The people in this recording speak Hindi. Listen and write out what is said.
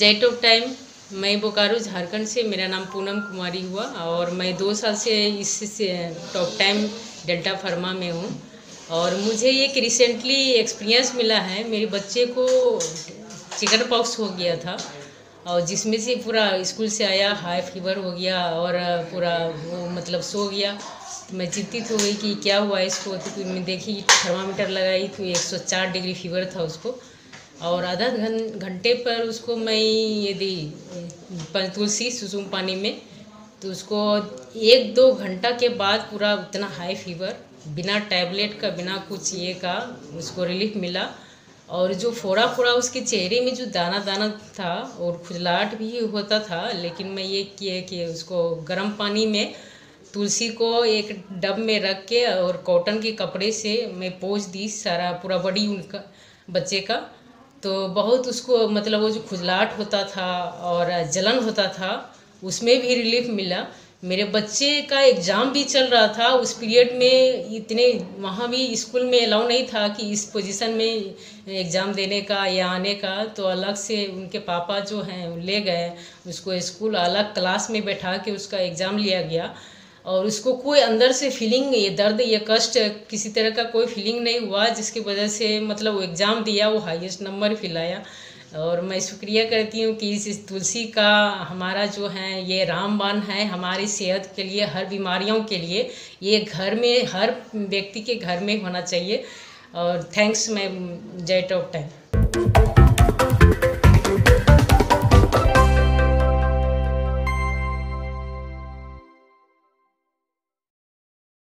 जय टॉप टाइम। मैं बोकारो झारखंड से, मेरा नाम पूनम कुमारी हुआ और मैं 2 साल से इस टॉप टाइम डेल्टा फार्मा में हूँ। और मुझे एक रिसेंटली एक्सपीरियंस मिला है। मेरे बच्चे को चिकन पॉक्स हो गया था और जिसमें से पूरा स्कूल से आया, हाई फीवर हो गया और पूरा वो मतलब सो गया। तो मैं चिंतित हो गई कि क्या हुआ इसको। तो मैं देखी, थर्मामीटर लगाई तो 104 डिग्री फीवर था उसको। और आधा घंटे पर उसको मैं ये दी तुलसी सुसुम पानी में। तो उसको 1-2 घंटा के बाद पूरा उतना हाई फीवर, बिना टैबलेट का, बिना कुछ ये का उसको रिलीफ मिला। और जो फोड़ा फोड़ा उसके चेहरे में जो दाना दाना था और खुजलाहट भी होता था, लेकिन मैं ये किए कि उसको गर्म पानी में तुलसी को एक डब में रख के और कॉटन के कपड़े से मैं पोंछ दी सारा पूरा बॉडी उनका बच्चे का। तो बहुत उसको मतलब वो जो खुजलाहट होता था और जलन होता था उसमें भी रिलीफ मिला। मेरे बच्चे का एग्ज़ाम भी चल रहा था उस पीरियड में। इतने वहाँ भी स्कूल में अलाउ नहीं था कि इस पोजीशन में एग्ज़ाम देने का या आने का। तो अलग से उनके पापा जो हैं ले गए उसको स्कूल, अलग क्लास में बैठा के उसका एग्ज़ाम लिया गया। और उसको कोई अंदर से फीलिंग, ये दर्द, ये कष्ट, किसी तरह का कोई फीलिंग नहीं हुआ, जिसकी वजह से मतलब वो एग्ज़ाम दिया, वो हाईएस्ट नंबर भी लाया। और मैं शुक्रिया करती हूँ कि इस तुलसी का हमारा जो है ये रामबाण है हमारी सेहत के लिए, हर बीमारियों के लिए। ये घर में, हर व्यक्ति के घर में होना चाहिए। और थैंक्स। मैं जय टॉप टाइम।